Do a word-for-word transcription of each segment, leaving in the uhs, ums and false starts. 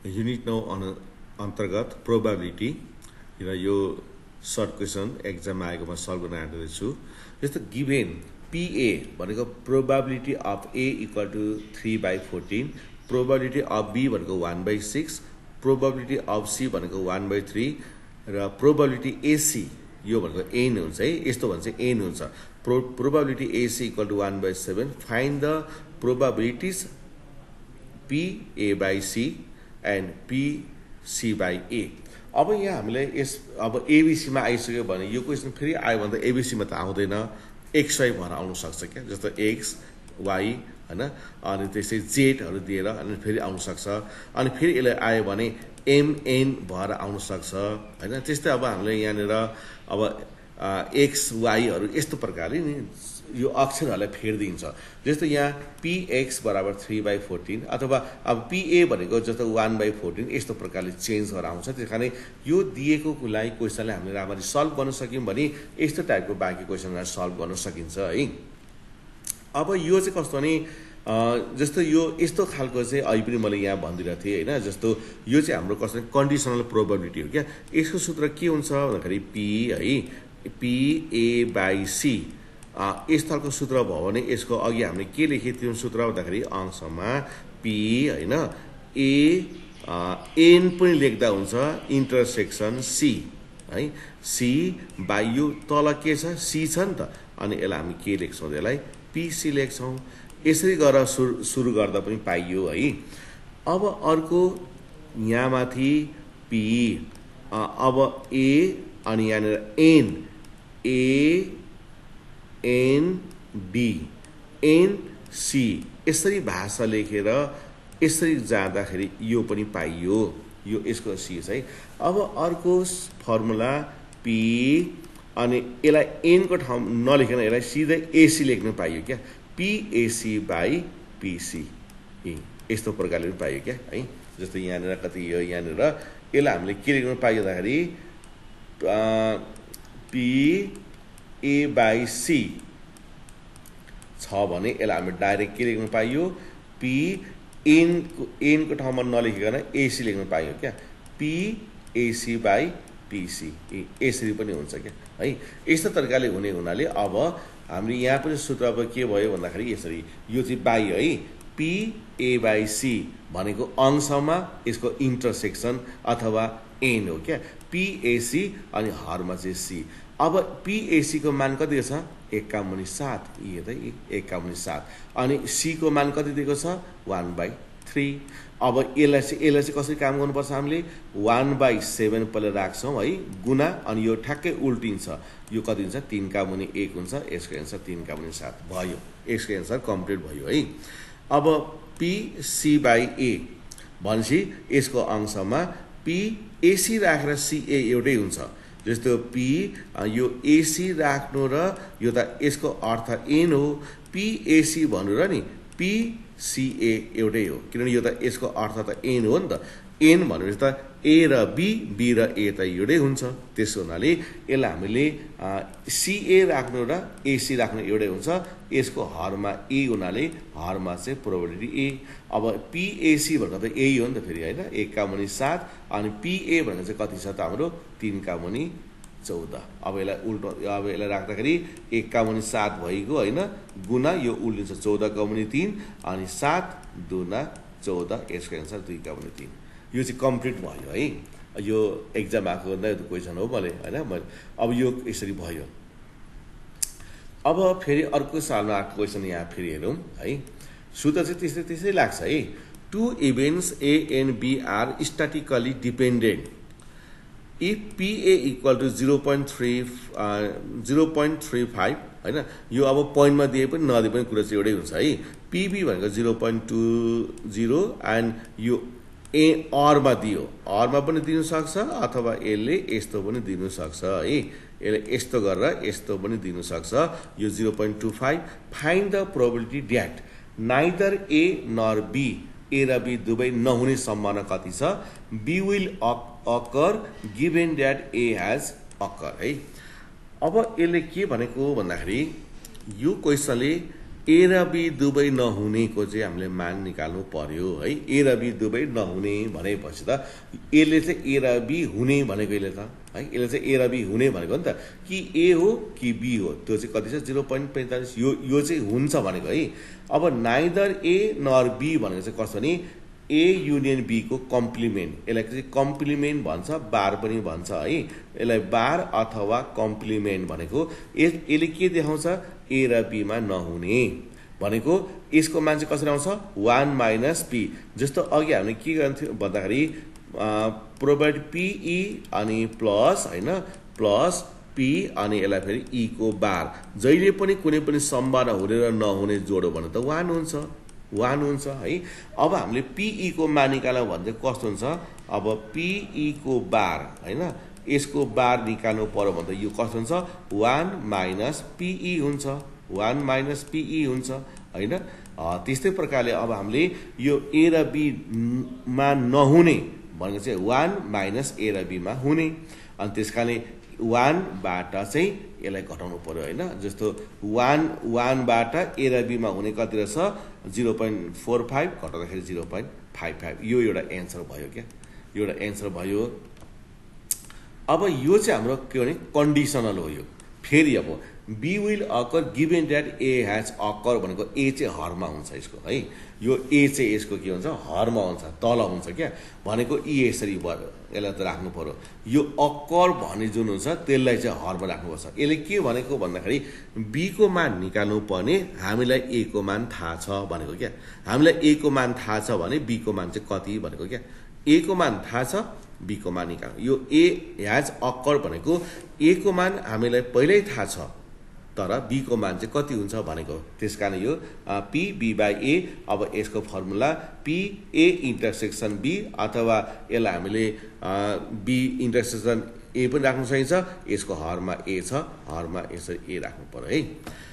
Unit नौ अन्तर्गत probability र यो सर्ट क्वेसन एक्जाममा आएकोमा सल्भ गर्न आँट्दैछु। जस्तो गिभेन पीए भनेको probability of A equal to three by fourteen, probability of B भनेको one by six, probability of C भनेको वान बाई थ्री र प्रोबेबिलिटी एसी यो भनेको एन हुन्छ है। यस्तो भने चाहिँ एन हुन्छ। Pro probability AC equal to one by seven. Find the probabilities P A by C and P C by A. अब यहाँ हामीलाई यस अब एबिसीमा आइसक्यो भने यो क्वेसन फेरि आयो भने त एबिसीमा त आउँदैन, एक्स वाई भएर आउन सक्छ क्या। जस्तो एक्स वाई होइन, अनि त्यसै जेडहरू दिएर अनि फेरि आउन सक्छ। अनि फेरि यसलाई आयो भने एमएन भएर आउन सक्छ होइन। त्यस्तै अब हामीले यहाँनिर अब एक्स वाईहरू यस्तो प्रकारले नि यो अक्षरहरूलाई फेरिदिन्छ। जस्तो यहाँ पिएक्स बराबर थ्री बाई फोर्टीन अथवा अब पिए भनेको जस्तो वान बाई फोर्टीन यस्तो प्रकारले चेन्ज गरेर आउँछ। त्यस कारण यो दिएको लागि क्वेसनलाई हामीले राम्ररी सल्भ गर्न सक्यौँ भने यस्तो टाइपको बाँकी क्वेसनलाई सल्भ गर्न सकिन्छ है। अब यो चाहिँ कस्तो भने जस्तो यो यस्तो खालको चाहिँ अहिले पनि मैले यहाँ भनिदिरहेको थिएँ होइन। जस्तो यो चाहिँ हाम्रो कस्तो कन्डिसनल प्रोबेबिलिटी हो क्या। यसको सूत्र के हुन्छ भन्दाखेरि पी है, पिए बाई सी यस खालको सूत्र भयो भने यसको अघि हामीले के लेखेको थियौँ सूत्र भन्दाखेरि अंशमा पी होइन ए एन पनि लेख्दा हुन्छ इन्टरसेक्सन सी है, सी बाई यो तल के छ सी छ नि त, अनि यसलाई हामी के लेख्छौँ यसलाई पिसी लेख्छौँ। यसरी गरेर सुरु सुरु गर्दा पनि पाइयो है। अब अर्को यहाँ माथि पी अब ए अनि यहाँनिर n A n B n C यसरी भाषा लेखेर यसरी जाँदाखेरि यो पनि पाइयो, यो यसको सी है। अब अर्को फर्मुला पी अनि यसलाई एनको ठाउँ नलेखेर यसलाई सिधै एसी लेख्न पाइयो क्या, पिएसी बाई पिसी यस्तो प्रकारले पनि पाइयो क्या है। जस्तो यहाँनिर कति यो यहाँनिर यसलाई हामीले के लेख्न पाइयो भन्दाखेरि पी ए बाई सी छ भने यसलाई हामीले डाइरेक्ट के लेख्न पाइयो पी एनको एनको ठाउँमा नलेखिकन एसी लेख्न पाइयो क्या, पिएसी बाई पिसी यसरी पनि हुन्छ क्या है। यस्तो तरिकाले हुने हुनाले अब हाम्रो यहाँ पनि सूत्र अब के भयो भन्दाखेरि यसरी यो चाहिँ बाई है, पी ए बाई सी भनेको अंशमा यसको इन्टरसेक्सन अथवा एन हो क्या, पिएसी अनि हरमा चाहिँ सी। अब पिएसी को मान कति छ एकाउन्न सात, यी त एकाउन्न सात अनि सी को मान कति दिएको छ वान बाई थ्री। अब यसलाई चाहिँ यसलाई चाहिँ कसरी काम गर्नुपर्छ हामीले वान बाई सेभेन पहिला राख्छौँ है गुना, अनि यो ठ्याक्कै उल्टिन्छ यो कति हुन्छ तिन का मुनि एक हुन्छ, यसको एन्सर तिन का मुनि सात भयो, यसको एन्सर कम्प्लिट भयो है। अब पिसी बाई ए भनेपछि यसको अंशमा पिएसी राखेर सिए एउटै हुन्छ। जस्तो पी यो एसी राख्नु र यो त यसको अर्थ एन हो, पिएसी भन्नु र नि पिसिए एउटै हो किनभने यो त यसको अर्थ त एन हो नि त। एन भनेपछि त ए र बी बी र ए त एउटै हुन्छ। त्यसो हुनाले यसलाई हामीले सिए राख्नु र एसी राख्नु एउटै हुन्छ, यसको हरमा ए हुनाले हरमा चाहिँ प्रोबेबिलिटी ए। अब पिएसी भनेको त यही हो नि त फेरि होइन, एक का मुनि सात अनि पिए भनेको चाहिँ कति छ त हाम्रो तिन का मुनि चौध। अब यसलाई उल्टो अब यसलाई राख्दाखेरि एक का मुनि सात भइगयो होइन, गुना यो उल्टिन्छ चौध का मुनि तिन अनि सात दुना चौध, यसको एन्सर दुई का मुनि तिन। यो चाहिँ कम्प्लिट भयो है। यो एक्जाम आएको क्वेसन हो मैले होइन मैले अब यो यसरी भयो। अब फेरि अर्को सालमा आएको क्वेसन यहाँ फेरि हेरौँ है। सूत्र चाहिँ त्यस्तै त्यस्तै लाग्छ है। Two events A and B are statically dependent if PA equal to zero point three zero point three five होइन। यो अब पोइन्टमा दिए पनि नदिए पनि कुरा चाहिँ एउटै हुन्छ है। पिबी भनेको zero point two zero and यो ए अरमा दियो, अरमा पनि दिनु सक्छ अथवा यसले यस्तो पनि दिनु सक्छ है, यसले यस्तो गरेर यस्तो पनि दिनु सक्छ। यो zero point two five. Find the probability that neither A nor B, A र बी दुवै नहुने सम्भावना कति छ, B will occur given that A has occur है। अब यसले के भनेको भन्दाखेरि यो क्वेसनले ए र बी दुवै नहुनेको चाहिँ हामीले मान निकाल्नु पर्यो है। ए र बी दुवै नहुने भनेपछि त यसले चाहिँ ए र बी हुने भनेको यसले त है, यसले चाहिँ ए र बी हुने भनेको नि त, कि ए हो कि बी हो, त्यो चाहिँ कति छ जिरो पोइन्ट पैँतालिस, यो यो चाहिँ हुन्छ भनेको है। अब नाइदर ए नर बी भनेको चाहिँ कस्तो नि, ए युनियन बी को कम्प्लिमेन्ट, यसलाई चाहिँ कम्प्लिमेन्ट भन्छ, बार पनि भन्छ है। यसलाई बार अथवा कम्प्लिमेन्ट भनेको यसले के देखाउँछ, ए र बीमा नहुने भनेको यसको मान चाहिँ कसरी आउँछ, वान माइनस पी। जस्तो अघि हामीले के गर्थ्यौँ भन्दाखेरि प्रोभाइड पिई अनि प्लस होइन, प्लस पी अनि यसलाई फेरि ई को बार, जहिले पनि कुनै पनि सम्भावना हुने र नहुने जोडो भने त वान हुन्छ, वान हुन्छ है। अब हामीले पिई को मान निकाल्यौँ भने चाहिँ कस्तो हुन्छ, अब पिई को बार होइन, यसको बार निकाल्नु पर्यो भने त यो कस्तो हुन्छ, वान माइनस पिई हुन्छ, वान माइनस पिई हुन्छ होइन। त्यस्तै प्रकारले अब हामीले यो ए र बीमा नहुने भनेको चाहिँ वान माइनस ए र बीमा हुने, अनि त्यस कारणले वानबाट चाहिँ यसलाई घटाउनु पर्यो होइन। जस्तो वान वानबाट ए र बीमा हुने कति रहेछ, जिरो पोइन्ट फोर फाइभ घटाउँदाखेरि जिरो पोइन्ट फाइभ फाइभ, यो एउटा एन्सर भयो क्या, यो एउटा एन्सर भयो। अब यो चाहिँ हाम्रो के भने कन्डिसनल हो यो। फेरि अब B will occur given that A has occur भनेको ए चाहिँ हरमा हुन्छ यसको है, यो ए चाहिँ यसको के हुन्छ, हरमा हुन्छ, तल हुन्छ क्या, भनेको यी यसरी भयो, यसलाई त राख्नु पर्यो। यो अकर भन्ने जुन हुन्छ त्यसलाई चाहिँ हरमा राख्नुपर्छ। यसले के भनेको भन्दाखेरि बी को मान निकाल्नु पर्ने, हामीलाई ए को मान थाहा छ भनेको क्या, हामीलाई ए को मान थाहा छ भने बी को मान चाहिँ कति भनेको क्या, ए को मान थाहा छ, बी को मान निकाल्नु। यो ए ह्याज अकर भनेको ए को मान हामीलाई पहिल्यै थाहा छ, तर बी को मान चाहिँ कति हुन्छ भनेको, त्यस कारण यो पी बी बाई ए। अब यसको formula P A intersection B, अथवा यसलाई हामीले बी इन्टरसेक्सन ए पनि राख्न सकिन्छ, यसको हरमा ए छ, हरमा यसरी ए राख्नु पर्यो है।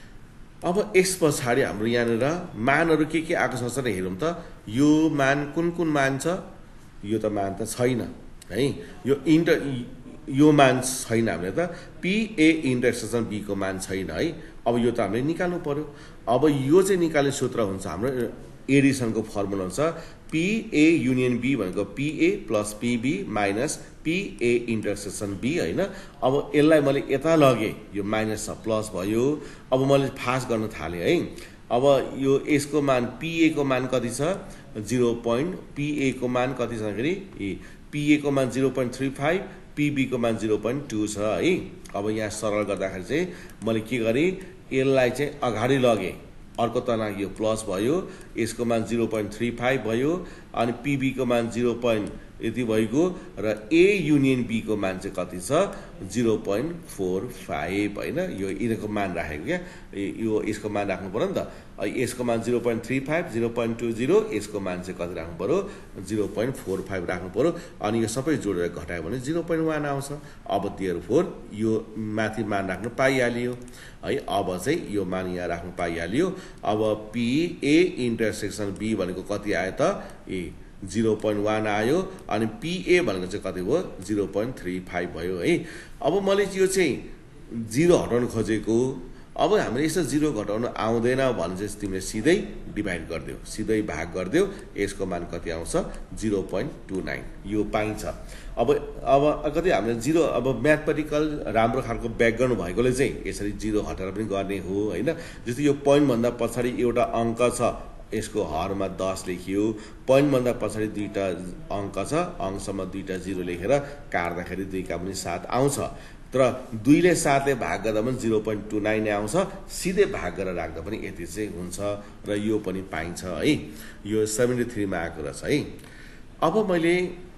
अब यस पछाडि हाम्रो यहाँनिर मानहरू के के आएको छ हेरौँ त। यो मान कुन कुन मान छ, यो त मान त छैन है, यो इन्टर यो मान छैन, हामीले त पी ए इन्टरसेक्सन बी को मान छैन है। अब यो त हामीले निकाल्नु पर्यो। अब यो चाहिँ निकाल्ने सूत्र हुन्छ हाम्रो एडिसनको फर्मुला हुन्छ पी ए युनियन बी भनेको P A plus P B minus P A intersection B होइन। अब यसलाई मैले यता लगेँ, यो माइनस छ प्लस भयो। अब मैले फास्ट गर्न थालेँ है। अब यो यसको मान पीए को मान कति छ, जिरो पोइन्ट पीए को मान कति छ भन्दाखेरि पीए को मान zero point three five, P B को मान जिरो पोइन्ट टू छ है। अब यहाँ सरल गर्दाखेरि चाहिँ मैले के गरेँ, यसलाई चाहिँ अगाडि लगेँ, अर्को तना यो प्लस भयो, यसको मान जिरो पोइन्ट थ्री फाइभ भयो, अनि पीबी को मान जिरो पोइन्ट यति भइगयो, र ए युनियन बी को मान चाहिँ कति छ, जिरो पोइन्ट फोर फाइभ होइन। यो यिनीहरूको मान राखेको क्या, यो यसको मान राख्नु पर्यो नि त। यसको मान zero point three five, zero point two zero, यसको मान चाहिँ कति राख्नु पर्यो, जिरो पोइन्ट फोर फाइभ राख्नु पर्यो। अनि यो सबै जोडेर घटायो भने जिरो पोइन्ट वान आउँछ। अब दिएर फोर यो माथि मान राख्नु पाइहालियो है। अब चाहिँ यो मान यहाँ राख्नु पाइहालियो। अब पी ए इन्टरसेक्सन बी भनेको कति आयो त, ए जिरो पोइन्ट वान आयो, अनि पीए भनेको चाहिँ कति भयो, जिरो पोइन्ट थ्री फाइभ भयो है। अब मैले यो चाहिँ जिरो हटाउनु खोजेको, अब हामीले यसो जिरो घटाउनु आउँदैन भने चाहिँ तिमीले सिधै डिभाइड गरिदेऊ, सिधै भाग गरिदेऊ, यसको मान कति आउँछ, जिरो पोइन्ट टू नाइन, यो पाइन्छ। अब अब कति हामीले जिरो, अब म्याथमेटिकल राम्रो खालको ब्याकग्राउन्ड भएकोले चाहिँ यसरी जिरो हटाएर पनि गर्ने हो होइन। जस्तै यो पोइन्टभन्दा पछाडि एउटा अङ्क छ, यसको हरमा दस लेखियो, पोइन्टभन्दा पछाडि दुईवटा अङ्क छ, अङ्कसम्म दुईवटा जिरो लेखेर काट्दाखेरि दुईका पनि सात आउँछ। तर दुईले सातले भाग गर्दा पनि जिरो पोइन्ट टू नाइन आउँछ, सिधै भाग गरेर राख्दा पनि यति चाहिँ हुन्छ, र यो पनि पाइन्छ है। यो सेभेन्टी थ्रीमा आएको रहेछ है। अब मैले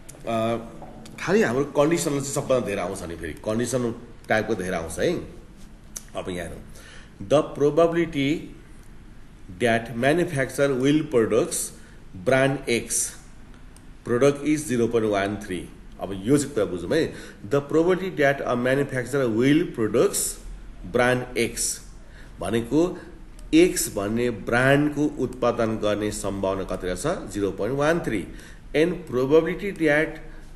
खालि हाम्रो कन्डिसनल चाहिँ सबभन्दा धेरै आउँछ नि, फेरि कन्डिसनल टाइपको धेरै आउँछ है। अब यहाँ हेरौँ, the probability that manufacturer will products brand X product is zero point one three. अब यो चाहिँ कुरा बुझौँ है। The probability that uh manufacturer will products brand X भनेको एक्स भन्ने ब्रान्डको उत्पादन गर्ने सम्भावना कति रहेछ, zero point one three. And probability that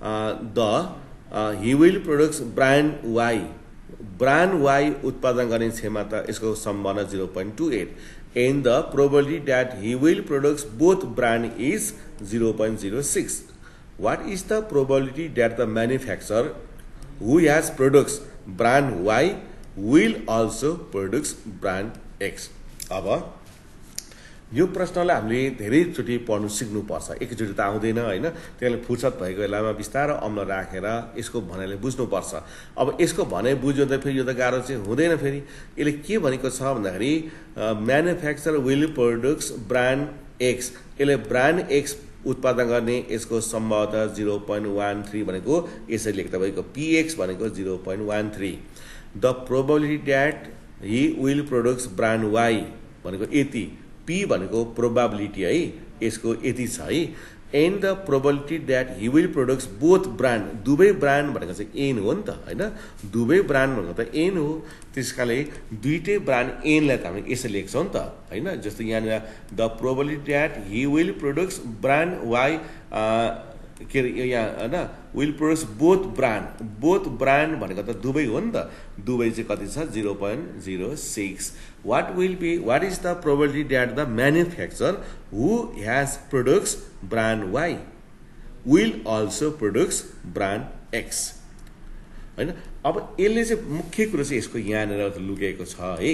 the he will products brand Y, brand Y उत्पादन गर्ने क्षमता यसको सम्भावना zero point two eight. and the probability that he will produce both brand is zero point zero six. What is the probability that the manufacturer who has produced brand Y will also produce brand X? अब यो प्रश्नलाई हामीले धेरैचोटि पढ्नु सिक्नुपर्छ, एकचोटि त आउँदैन होइन। त्यसले फुर्सद भएको बेलामा बिस्तारै अम्ल राखेर यसको भनाइले बुझ्नुपर्छ। अब यसको भनाइ बुझ्यो त फेरि यो त गाह्रो चाहिँ हुँदैन। फेरि यसले के भनेको छ भन्दाखेरि manufacture will produce brand X, यसले ब्रान्ड एक्स उत्पादन गर्ने यसको सम्भावना जिरो पोइन्ट वान थ्री भनेको यसरी लेख्दा भएको पिएक्स भनेको zero point one three. The probability that he will produce brand Y भनेको यति, पी भनेको प्रोबेबिलिटी है, यसको यति छ है। And the probability that he will produce both brand, दुवै ब्रान्ड भनेको चाहिँ एन हो नि त होइन, दुवै ब्रान्ड भनेको त एन हो। त्यस कारणले दुईटै ब्रान्ड एनलाई त हामीले यसरी लेख्छौँ नि त होइन। जस्तो यहाँनिर the probability that he will produce brand Y के अरे यहाँ होइन, will produce both brand, both brand भनेको त दुवै हो नि त, दुवै चाहिँ कति छ zero point zero six. What will be what is the probability that the manufacture who has produce brand Y will also produce brand X होइन। अब यसले चाहिँ मुख्य कुरो चाहिँ यसको यहाँनिर लुकेको छ है।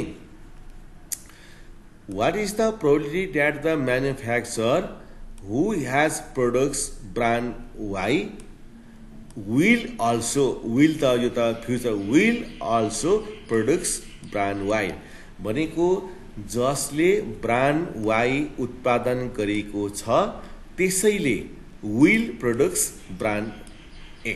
What is the probability that the manufacture who has produced brand Y will also will त यो त future will also produce brand Y भनेको जसले ब्रान्ड Y उत्पादन गरेको छ त्यसैले will produce brand X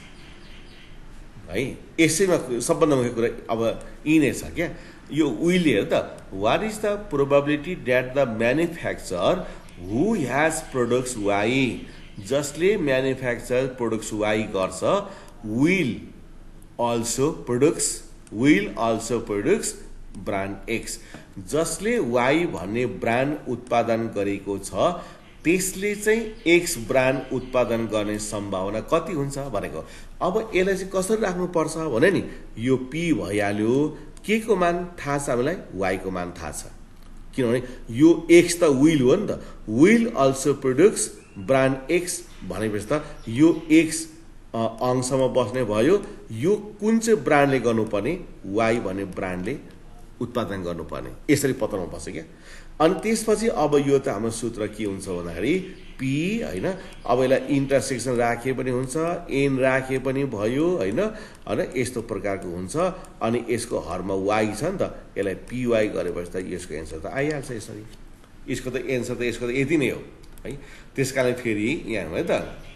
है। यसैमा सबभन्दा मुख्य कुरा अब यी नै छ क्या, यो will हेर त। What is the probability that the manufacture who has produced Y, जसले म्यानुफ्याक्चर प्रोडक्स Y गर्छ will also produce will also produce brand X, जसले Y भन्ने ब्रान्ड उत्पादन गरेको छ त्यसले चाहिँ X ब्रान्ड उत्पादन गर्ने सम्भावना कति हुन्छ भनेको। अब यसलाई चाहिँ कसरी राख्नुपर्छ भने नि यो P भइहाल्यो, के को मान थाहा छ हामीलाई, Y को मान थाहा छ, किनभने यो एक्स त विल हो नि त, will also produce brand X भनेपछि त यो एक्स अंशमा बस्ने भयो। यो कुन चाहिँ ब्रान्डले गर्नुपर्ने, वाई भन्ने ब्रान्डले उत्पादन गर्नुपर्ने, यसरी पत्ताउनु पर्छ क्या। अनि त्यसपछि अब यो त हाम्रो सूत्र के हुन्छ भन्दाखेरि पी होइन। अब यसलाई इन्टरसेक्सन राखे पनि हुन्छ, एन राखे पनि भयो होइन, होइन यस्तो प्रकारको हुन्छ। अनि यसको हरमा वाई छ नि त, यसलाई पिवाई गरेपछि त यसको एन्सर त आइहाल्छ यसरी। यसको त एन्सर त यसको त यति नै हो है। त्यस कारण फेरि यहाँ है त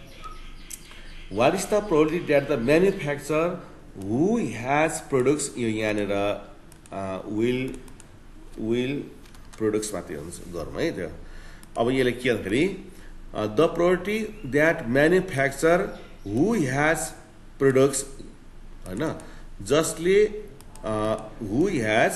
what is the probability that the manufacture who has products, यो यहाँनिर विल विल प्रोडक्ट्स मात्रै हुन्छ गरौँ है त्यो। अब यसले के भन्दाखेरि the probability that manufacture who has products होइन, जसले who has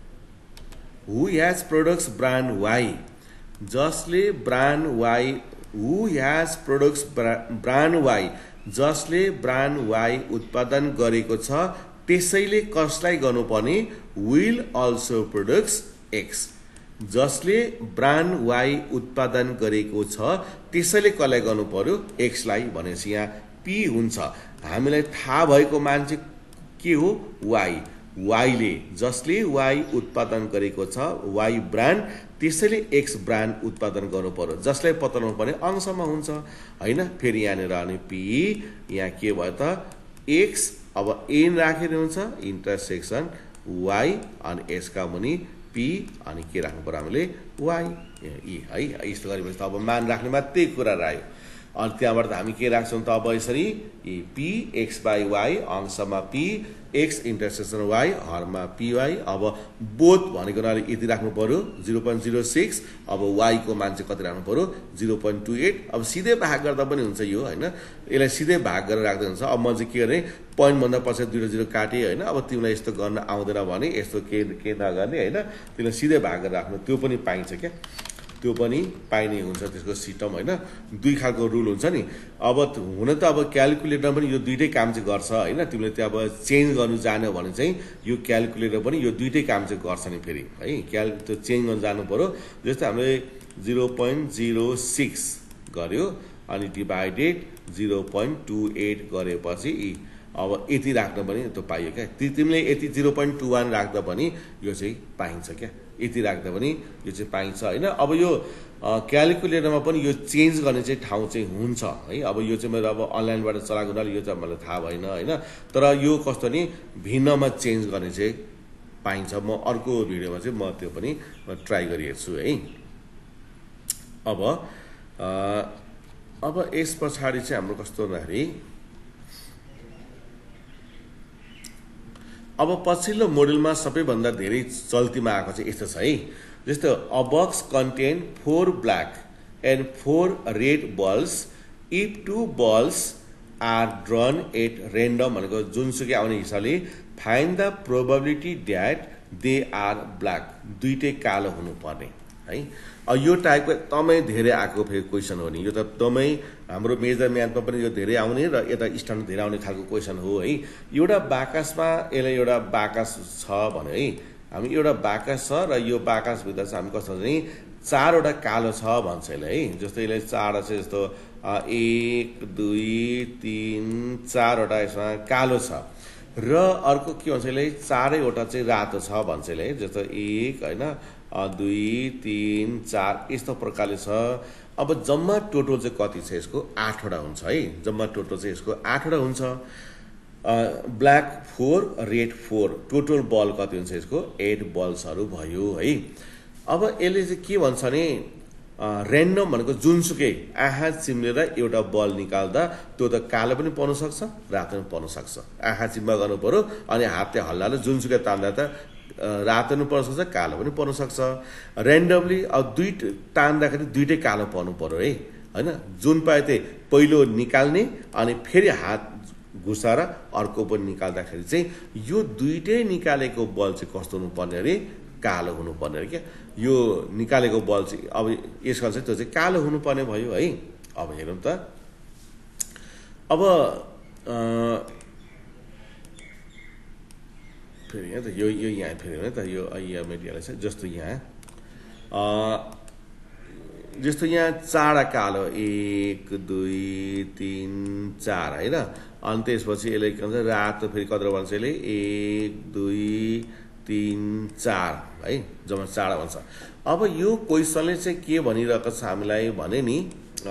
who has products brand Y, जसले brand Y who has products brand Y, जसले ब्रान्ड वाई उत्पादन गरेको छ त्यसैले कसलाई गर्नुपर्ने, विल अल्सो प्रोडक्ट्स एक्स, जसले ब्रान्ड वाई उत्पादन गरेको छ त्यसैले कसलाई गर्नु पर्यो, एक्सलाई भनेपछि यहाँ पी हुन्छ। हामीलाई थाहा भएको मान्छे के हो, वाई, वाईले जसले वाई उत्पादन गरेको छ वाई ब्रान्ड त्यसैले एक्स ब्रान्ड उत्पादन गर्नु पर्यो, जसलाई पत्ताउनु पर्ने अंशमा हुन्छ होइन। फेरि यहाँनिर अनि पी यहाँ के भयो त एक्स, अब एन राखेर हुन्छ इन्टरसेक्सन वाई अनि यसका मुनि पी अनि के राख्नु पर्यो हामीले वाई यी है। यस्तो गरेपछि त अब मान राख्ने मात्रै कुरा रह्यो। अनि त्यहाँबाट हामी के राख्छौँ त अब यसरी पी एक्स बाई वाई अंशमा पी एक्स इन्टरसेक्सन वाई हरमा पिवाई। अब बोथ भनेको हुनाले यति राख्नु पर्यो जिरो पोइन्ट जिरो सिक्स। अब वाईको मान चाहिँ कति राख्नु पर्यो जिरो पोइन्ट टू एट। अब सिधै भाग गर्दा पनि हुन्छ यो होइन, यसलाई सिधै भाग गरेर राख्दै हुन्छ। अब म चाहिँ के गरेँ पोइन्टभन्दा पछि दुईवटा जिरो काटेँ होइन। अब तिमीलाई यस्तो गर्न आउँदैन भने यस्तो के के नगर्ने होइन, तिमीलाई सिधै भाग गरेर राख्नु त्यो पनि पाइन्छ क्या। त्यो पनि पाइने हुन्छ त्यसको सिस्टम होइन दुई खालको रुल हुन्छ नि अब हुन त अब क्यालकुलेटर पनि यो दुइटै काम चाहिँ गर्छ होइन तिमीले त्यो अब चेन्ज गर्नु जान्यो भने चाहिँ यो क्यालकुलेटर पनि यो दुइटै काम चाहिँ गर्छ नि फेरि है क्याल त्यो चेन्ज गर्नु जानु पऱ्यो जस्तै हामीले जिरो पोइन्ट जिरो सिक्स गर्यो अनि divided zero point two eight गरेपछि अब यति राख्दा पनि त्यो पाइयो क्या तिमीले यति जिरो पोइन्ट टू वान राख्दा पनि यो चाहिँ पाइन्छ क्या यति राख्दा पनि यो चाहिँ पाइन्छ होइन अब यो क्यालकुलेटरमा पनि यो चेन्ज गर्ने चाहिँ ठाउँ चाहिँ हुन्छ है अब यो चाहिँ मैले अब अनलाइनबाट चलाएको हुनाले यो चाहिँ मलाई थाहा भएन होइन तर यो कस्तो नि भिन्नमा चेन्ज गर्ने चाहिँ पाइन्छ म अर्को भिडियोमा चाहिँ म त्यो पनि ट्राई गरिहेर्छु है अब अब यस पछाडि चाहिँ हाम्रो कस्तो भन्दाखेरि अब पछिल्लो मोडलमा सबैभन्दा धेरै चल्तीमा आएको चाहिँ यस्तो छ है जस्तो a box contain four black and four red balls if two balls are drawn at random भनेको जुनसुकै आउने हिसाबले find the probability that they are black दुइटै कालो हुनुपर्ने है यो टाइपको एकदमै धेरै आएको फेरि क्वेसन हो नि यो त एकदमै हाम्रो मेजर म्याथमा पनि यो धेरै आउने र यता स्ट्यान्डर्ड धेरै आउने खालको क्वेसन हो है एउटा बाकसमा यसलाई एउटा बाकस छ भने है हामी एउटा बाकस छ र यो बाकसभित्र चाहिँ हामी कस्तो भने चारवटा कालो छ भन्छ यसलाई है जस्तो यसलाई चारवटा चाहिँ जस्तो एक दुई तिन चारवटा यसमा कालो छ र अर्को के भन्छ यसलाई चारैवटा चाहिँ रातो छ भन्छ यसलाई जस्तो एक होइन दुई तिन चार यस्तो प्रकारले छ अब जम्मा टोटल चाहिँ कति छ यसको आठवटा हुन्छ है जम्मा टोटल चाहिँ यसको आठवटा हुन्छ black four red four total ball कति हुन्छ यसको एट बल्सहरू भयो है अब यसले चाहिँ के भन्छ भने ऱ्यान्डम भनेको जुनसुकै आँखा चिम्लेर एउटा बल निकाल्दा त्यो त कालो पनि पर्न सक्छ रातो पनि पर्न सक्छ आँखा चिम्बा गर्नु पर्यो अनि हातले हल्लाएर जुनसुकै तान्दा त रातो पनि पर्न सक्छ कालो पनि पर्न सक्छ ऱ्यान्डमली अब दुई तान्दाखेरि दुइटै कालो पर्नु पर्यो है होइन जुन पाए त्यही पहिलो निकाल्ने अनि फेरि हात घुसाएर अर्को पनि निकाल्दाखेरि चाहिँ यो दुइटै निकालेको बल चाहिँ कस्तो हुनुपर्ने अरे कालो हुनुपर्ने अरे क्या यो निकालेको बल चाहिँ अब यसको चाहिँ त्यो चाहिँ कालो हुनुपर्ने भयो है अब हेरौँ त अब फेरि यहाँ त यो यो यहाँ फेरि होइन त यो यहाँ मेटेरियल छ जस्तो यहाँ जस्तो यहाँ चारवटा कालो एक दुई तिन चार होइन अनि त्यसपछि यसले के भन्छ रातो फेरि कत्रो भन्छ यसले एक दुई तिन चार है जम्मा चारवटा भन्छ अब यो क्वेसनले चाहिँ के भनिरहेको छ हामीलाई भने नि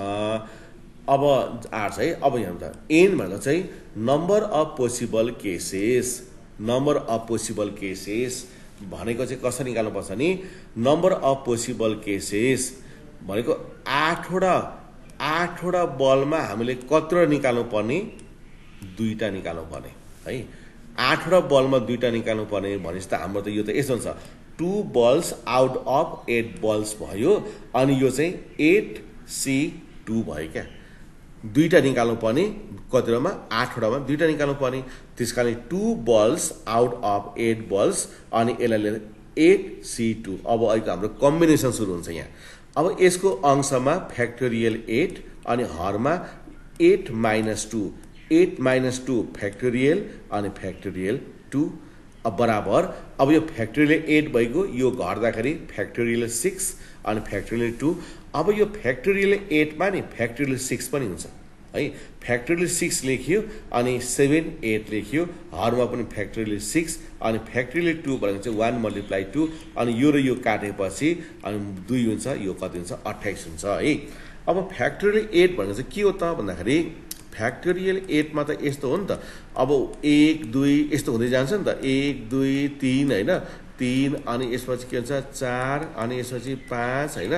अब आर्ट्स है अब यहाँ त एन भनेको चाहिँ number of possible cases number of possible cases भनेको चाहिँ कसरी निकाल्नुपर्छ नि नम्बर अफ पोसिबल केसेस भनेको आठवटा आठवटा बलमा हामीले कत्रो निकाल्नु पर्ने दुईटा निकाल्नु पर्ने है आठवटा बलमा दुईटा निकाल्नु पर्ने भनेपछि त हाम्रो त यो त यस्तो हुन्छ two balls out of eight balls भयो अनि यो चाहिँ एट सी टू भयो क्या दुईटा निकाल्नु पर्ने कतिवटामा आठवटामा दुईटा निकाल्नु पर्ने त्यस कारण two balls out of eight balls अनि यसलाई एट सी टू अब अहिले हाम्रो कम्बिनेसन सुरु हुन्छ यहाँ अब यसको अंशमा फ्याक्टोरियल एट अनि हरमा eight minus two eight minus two factorial अनि फ्याक्टोरियल टू अब बराबर अब यो फ्याक्टोरियल एट भइगयो यो घट्दाखेरि फ्याक्टोरियल सिक्स अनि फ्याक्टोरियल टू अब यो फ्याक्टोरियल एटमा नि फ्याक्टोरियल सिक्स पनि हुन्छ है फ्याक्टोरियल सिक्स लेखियो अनि सेभेन एट लेखियो हरमा पनि फ्याक्टोरियल सिक्स अनि फ्याक्टोरियल टू भनेको चाहिँ वान मल्टिप्लाई टू अनि यो र यो काटेपछि अनि दुई हुन्छ यो कति हुन्छ अट्ठाइस हुन्छ है अब फ्याक्टोरियल एट भनेको चाहिँ के हो त भन्दाखेरि फ्याक्टोरियल एटमा त यस्तो हो नि त अब एक दुई यस्तो हुँदै जान्छ नि त एक दुई तिन होइन तिन अनि यसपछि के हुन्छ चार अनि यसपछि पाँच होइन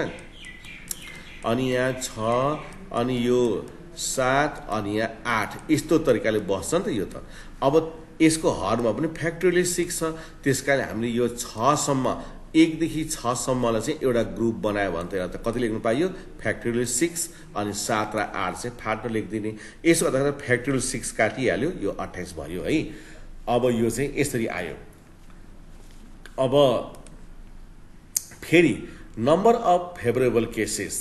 अनि यहाँ छ अनि यो सात अनि यहाँ आठ यस्तो तरिकाले बस्छ नि त यो त अब यसको हरमा पनि फ्याक्टोरियल सिक्स छ त्यस कारण हामीले यो छसम्म एकदेखि छसम्मलाई चाहिँ एउटा ग्रुप बनायो भने त यहाँ त कति लेख्नु पाइयो फ्याक्टोरियल सिक्स अनि सात र आठ चाहिँ फाटो लेखिदिने यसो गर्दाखेरि फ्याक्टोरियल सिक्स काटिहाल्यो यो अट्ठाइस भयो है अब यो चाहिँ यसरी आयो अब फेरि number of favourable cases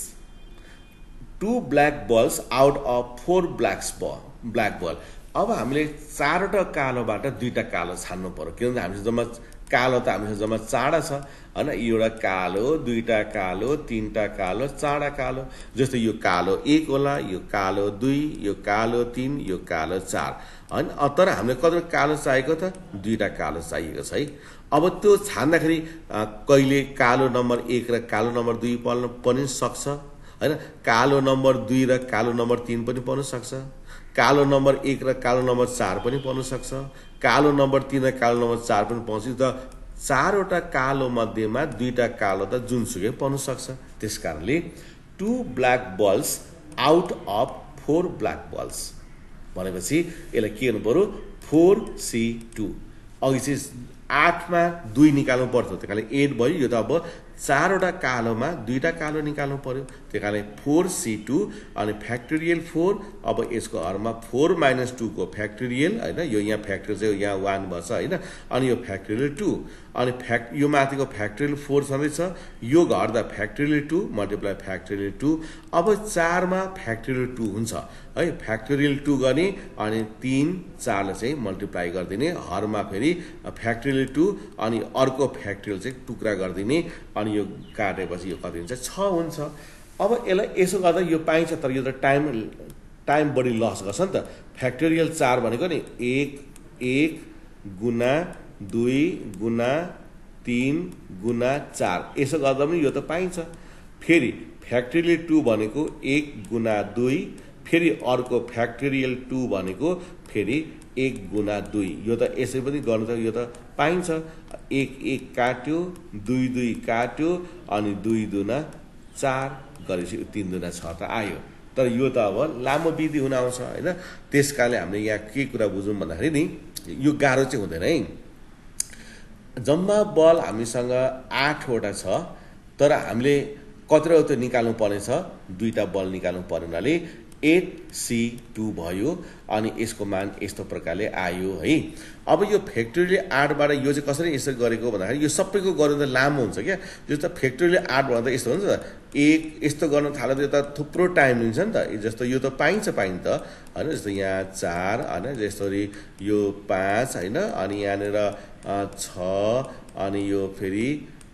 two black balls out of four blacks ball black ball. अब हामीले चारवटा कालोबाट दुईवटा कालो छान्नु पर्यो, किनभने हामीसँग जम्मा कालो त हामीसँग जम्मा चारवटा छ होइन। एउटा कालो, दुईवटा कालो, तिनवटा कालो, चारवटा कालो। जस्तै यो कालो एक होला, यो कालो दुई, यो कालो तिन, यो कालो चार होइन। तर हामीले कति कालो चाहिएको त? दुईवटा कालो चाहिएको छ है। अब त्यो छान्दाखेरि कहिले कालो नम्बर एक र कालो नम्बर दुई पर्न पनि सक्छ होइन। कालो नम्बर दुई र कालो नम्बर तिन पनि पर्न सक्छ। कालो नम्बर एक र कालो नम्बर चार पनि पर्न सक्छ। कालो नम्बर तिन र कालो नम्बर चार पनि पाउँछ। त चारवटा कालो मध्येमा दुईवटा कालो त जुनसुकै पर्न सक्छ। त्यस कारणले two black balls out of four black balls भनेपछि यसलाई के गर्नु पर्यो? Four C two. अघि चाहिँ आठमा दुई निकाल्नु पर्थ्यो, त्यही कारणले एट भयो। यो त अब चारवटा कालोमा दुईवटा कालो निकाल्नु पर्यो, त्यही कारणले फोर सी टू अनि फ्याक्टोरियल फोर। अब यसको हरमा फोर माइनस टूको फ्याक्टोरियल होइन। यो यहाँ फ्याक्टोरियल चाहिँ यहाँ वान भएछ होइन। अनि यो फ्याक्टोरियल टू अनि फ्याक्ट यो माथिको फ्याक्टोरियल फोर छँदैछ, यो घट्दा factorial two multiply factorial two. अब चारमा फ्याक्टोरियल टू हुन्छ है। फ्याक्टोरियल टू गर्ने अनि तिन चारले चाहिँ मल्टिप्लाई गरिदिने, हरमा फेरि फ्याक्टोरियल टू अनि अर्को फ्याक्टोरियल चाहिँ टुक्रा गरिदिने अनि यो काटेपछि यो कति हुन्छ? छ हुन्छ। अब यसलाई यसो गर्दा यो पाइन्छ, तर यो त टाइम टाइम बढी लस गर्छ नि त। फ्याक्टोरियल चार भनेको नि एक एक गुना दुई गुना तिन गुना चार, यसो गर्दा पनि यो त पाइन्छ। फेरि फ्याक्टोरियल टू भनेको एक गुना दुई, फेरि अर्को फ्याक्टोरियल टू भनेको फेरि एक गुना दुई। यो त यसै पनि गर्नु त यो त पाइन्छ। एक एक काट्यो, दुई दुई काट्यो अनि दुई दुना चार गरेपछि तिन दुना छ त आयो। तर यो त अब लामो विधि हुन आउँछ होइन। त्यस कारणले हामीले यहाँ के कुरा बुझौँ भन्दाखेरि नि यो गाह्रो चाहिँ हुँदैन है। जम्मा बल हामीसँग आठवटा छ, तर हामीले कतिवटा त निकाल्नु पर्ने छ? दुईवटा बल निकाल्नु पर्ने हुनाले एट सी टू भयो अनि यसको मान यस्तो प्रकारले आयो है। अब यो फ्याक्टोरियल आठबाट यो चाहिँ कसरी यसरी गरेको भन्दाखेरि यो सबैको गर्नु त लामो हुन्छ क्या। जस्तो फ्याक्टोरियल आठ भन्दा यस्तो हुन्छ एक यस्तो गर्न थाल्यो त त थुप्रो टाइम लिन्छ नि त। जस्तो यो त पाइन्छ पाइन्छ त होइन। जस्तो यहाँ चार होइन, जसरी यो पाँच होइन, अनि यहाँनिर छ अनि यो फेरि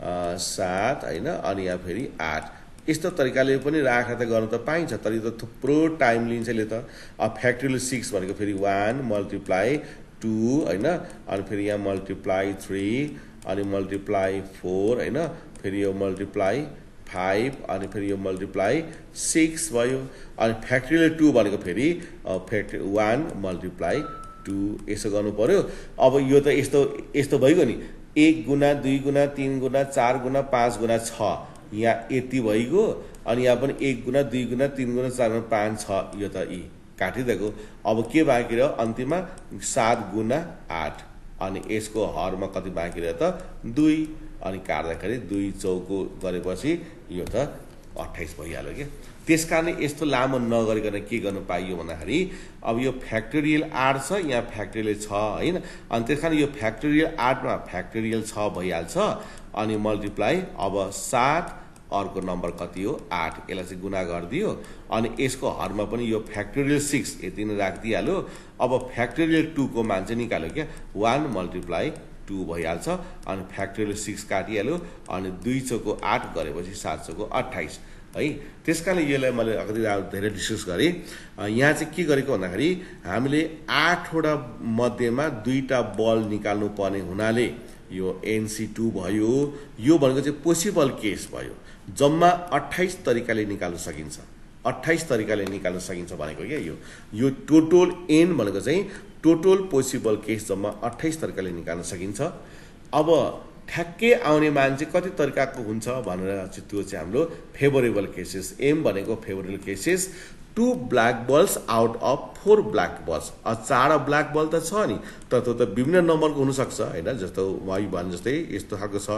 सात होइन, अनि यहाँ फेरि आठ। यस्तो तरिकाले पनि राखेर त गर्न त पाइन्छ, तर यो त थुप्रो टाइम लिन्छ यसले त। अब फ्याक्टोरियल सिक्स भनेको फेरि वान मल्टिप्लाई टू होइन, अनि फेरि यहाँ मल्टिप्लाई थ्री अनि मल्टिप्लाई फोर होइन, फेरि यो मल्टिप्लाई फाइभ अनि फेरि यो मल्टिप्लाई सिक्स भयो। अनि फ्याक्टोरियल टू भनेको फेरि फ्याक्ट वान मल्टिप्लाई टू यसो गर्नु पर्यो। अब यो त यस्तो यस्तो भइगयो नि, एक गुना दुई गुना तिन गुना चार गुना पाँच गुना छ, यहाँ यति भइगयो। अनि यहाँ पनि एक गुना दुई गुना तिन गुना चार गुना पाँच छ, यो त यी काटिदिएको। अब के बाँकी रह्यो? अन्तिममा सात गुना आठ अनि यसको हरमा कति बाँकी रह्यो त? दुई। अनि काट्दाखेरि दुई चौको गरेपछि यो त अट्ठाइस भइहाल्यो क्या। त्यस कारणले यस्तो लामो नगरिकन के गर्नु पाइयो भन्दाखेरि अब यो फ्याक्टोरियल आठ छ, यहाँ फ्याक्टोरियल छ होइन। अनि त्यस कारण यो फ्याक्टोरियल आठमा फ्याक्टोरियल छ भइहाल्छ अनि मल्टिप्लाई अब सात अर्को नम्बर कति हो? आठ। यसलाई चाहिँ गुना गरिदियो अनि यसको हरमा पनि यो फ्याक्टोरियल सिक्स यति नै राखिदिइहाल्यो। अब फ्याक्टोरियल टूको मान चाहिँ निकाल्यो क्या, वान मल्टिप्लाई टू भइहाल्छ अनि फ्याक्टोरियल सिक्स काटिहाल्यो अनि दुई चौको आठ गरेपछि सात चौको अट्ठाइस है। त्यस कारणले यसलाई मैले अगाडि धेरै डिस्कस गरेँ। यहाँ चाहिँ के गरेको भन्दाखेरि हामीले आठवटा मध्येमा दुईवटा बल निकाल्नु पर्ने हुनाले यो एनसी टू भयो। यो भनेको चाहिँ पोसिबल केस भयो। जम्मा अट्ठाइस तरिकाले निकाल्न सकिन्छ, अट्ठाइस तरिकाले निकाल्न सकिन्छ भनेको क्या यो यो टोटल एन भनेको चाहिँ टोटल पोसिबल केस जम्मा अट्ठाइस तरिकाले निकाल्न सकिन्छ। अब ठ्याक्कै आउने मान चाहिँ कति तरिकाको हुन्छ भनेर चाहिँ त्यो चाहिँ हाम्रो फेभरेबल केसेस। एम भनेको favourable cases two black balls out of four black balls. चार ब्ल्याक बल त छ नि, तर त्यो त विभिन्न नम्बरको हुनसक्छ होइन। जस्तो वाइ भने जस्तै यस्तो खालको छ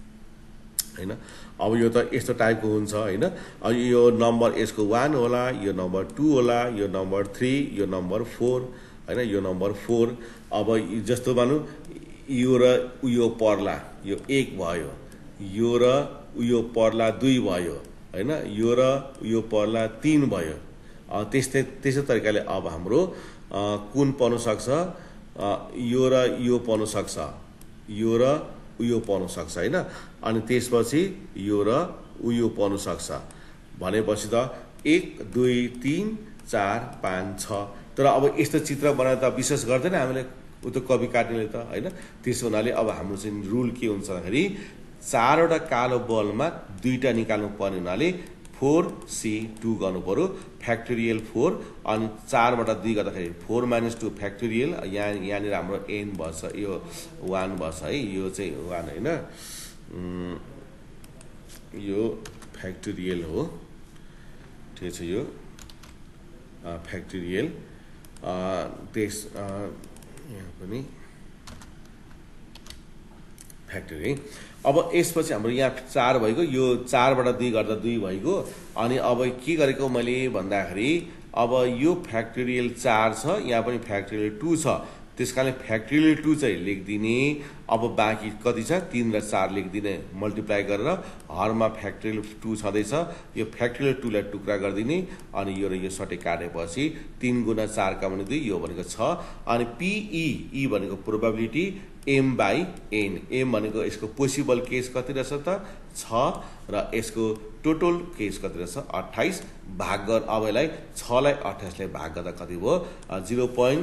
होइन। अब यो त यस्तो टाइपको हुन्छ होइन। अब यो नम्बर यसको वान होला, यो नम्बर टू होला, यो नम्बर थ्री, यो नम्बर फोर होइन, यो नम्बर फोर। अब जस्तो मानौँ यो र यो पर्ला, यो एक भयो, यो र यो पर्ला दुई भयो हैन, यो र यो पर्ला तीन भयो। त्यस्तै त्यस्तै तरिकाले अब हाम्रो कुन पर्न सक्छ, यो र यो पर्न सक्छ, यो र यो पर्न सक्छ हैन, अनि त्यसपछि यो र यो पर्न सक्छ भनेपछि त एक दुई तीन चार पाँच छ। तर अब यस्तो चित्र बनाएर त विश्वास गर्दैन हामीले, ऊ त कवि काट्नेले त हैन। त्यसो हुनाले अब हाम्रो चाहिँ रुल के हुन्छ भन्दाखेरि चारवटा कालो बलमा दुईटा निकाल्नु पर्ने हुनाले फोर सी टू गर्नु पर्यो, फ्याक्टोरियल फोर, अनि चारबाट दुई गर्दाखेरि फोर माइनस टू फ्याक्टोरियल, यहाँ यहाँनिर हाम्रो एन भएछ, यो वान भएछ है, यो चाहिँ वान होइन, यो फ्याक्टोरियल हो, ठिक छ, यो फ्याक्टोरियल। त्यस यहाँ पनि फ्याक्टोरियल। अब यसपछि हाम्रो यहाँ चार भएको, यो चारबाट दुई गर्दा दुई भएको, अनि अब के गरेको मैले भन्दाखेरि अब यो फ्याक्टोरियल चार छ, यहाँ पनि फ्याक्टोरियल टू छ, त्यस कारणले फ्याक्टोरियल टू चाहिँ लेखिदिने। अब बाँकी कति छ, तीन र चार लेखिदिने मल्टिप्लाई गरेर, हरमा फ्याक्टोरियल टू छँदैछ, यो फ्याक्टोरियल टूलाई टुक्रा गरिदिने, अनि यो र यो सट्टै काटेपछि तीन गुणा चारका भने दुई, यो भनेको छ, अनि पिई ई भनेको probability M by N, M भनेको यसको पोसिबल केस कति रहेछ त छ, र यसको टोटल केस कति रहेछ अट्ठाइस, भाग गर, अब यसलाई छलाई अट्ठाइसलाई भाग गर्दा कति भयो, zero point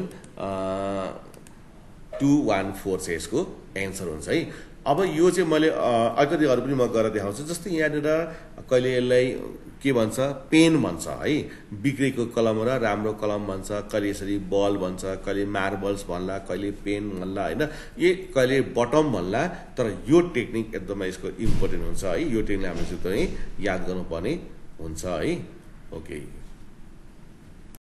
two one four चाहिँ यसको एन्सर हुन्छ है। अब यो चाहिँ मैले अलिकति अरू पनि म गरेर देखाउँछु। जस्तै यहाँनिर कहिले यसलाई के भन्छ, पेन भन्छ है, बिग्रेको कलम र राम्रो कलम भन्छ, कहिले यसरी बल भन्छ, कहिले मार्बल्स भन्ला, कहिले पेन भन्ला होइन, ये कहिले बटम भन्ला। तर यो टेक्निक एकदमै यसको इम्पोर्टेन्ट हुन्छ है, यो टेक्निक हामीले चाहिँ याद गर्नुपर्ने हुन्छ है। ओके।